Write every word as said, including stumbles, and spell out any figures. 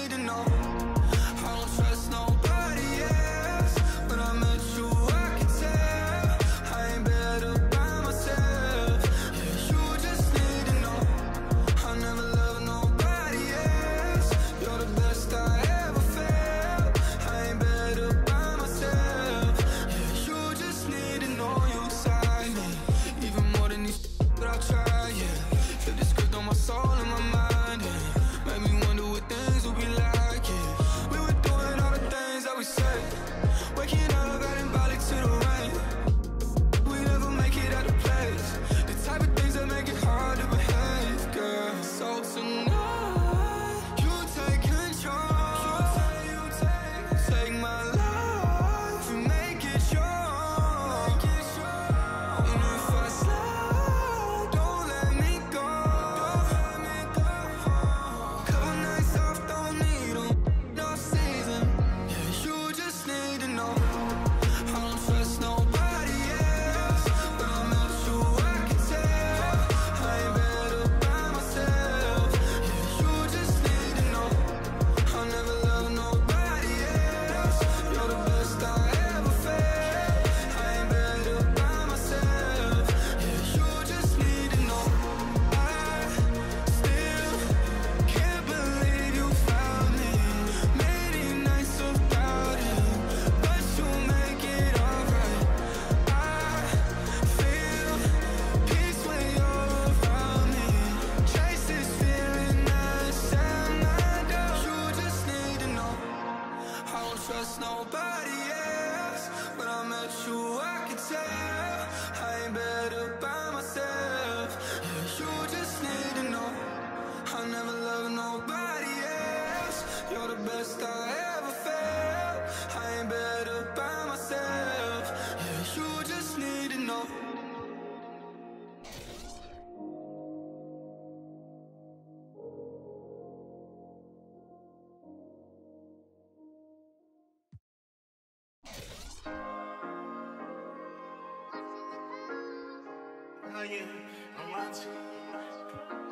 need to know. I don't trust nobody else. When I met you, I could tell I ain't better by myself. Yeah, you just need to know. I never loved nobody else. You're the best I ever felt. I ain't better by myself. Yeah, you just need to know you inside me. Even more than these that I try, yeah. Flip the script on my soul and my mind, yeah. Made me wonder what things would be like, yeah. We were doing all the things that we said. Waking up, adding body to the rain. We never make it out of place. The type of things that make it hard to behave, girl. So tonight, you take control. You take, you take, take my life and make it yours. And if I slide, don't let me go. Couple nights off, don't need 'em, no season. Yeah, you just need to know. I don't trust nobody else. When I met you, I could tell I ain't better by myself. Yeah, you just need to know. I never loved nobody else. You're the best I ever felt. I ain't better by myself. Yeah, you just need to know. I still can't believe you found me. Many nights without you, but you make it alright. I feel peace when you're around me. Chase this feeling outside my door. You just need to know. I don't trust nobody else. When I met you, I could tell I ain't better by myself. Yeah, you just need to know. I never loved nobody else. You're the best I ever felt. I ain't better by myself. Yeah, you just need to know. Oh yeah, I want to.